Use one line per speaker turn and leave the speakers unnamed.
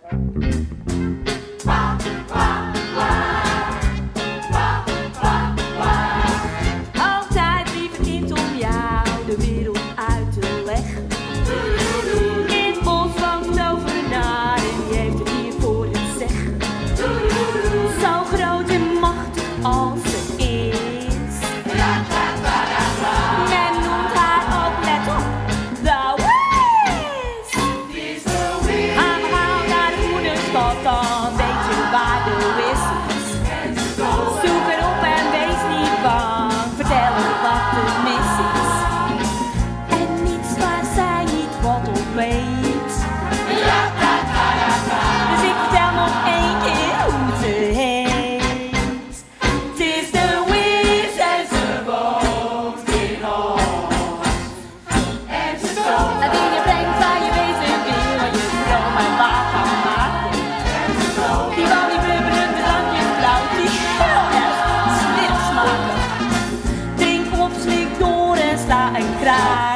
Altijd lieve kind om jou de wereld uit te leggen. In het bos woont een tovenaar en die heeft het hier voor het zeggen. Zo groot en machtig als ze is. Men noemt haar ook, let op, de Wiz. Gaan we gauw naar de moederstad, dan weet je waar de Wiz is. Zoek erop en wees niet bang, vertel haar wat er mis is. En niets waar zij niet wat op weet. Dus ik vertel nog één keer hoe ze heet. Het is de Wiz en ze woont in ons. En ze toont dat die je brengt waar je wezen wil, en je droom en waar kan maken. Die wou die bubberende drankjes blauw, die heel erg slik smaken. Drink op, slik door en sla een kraai.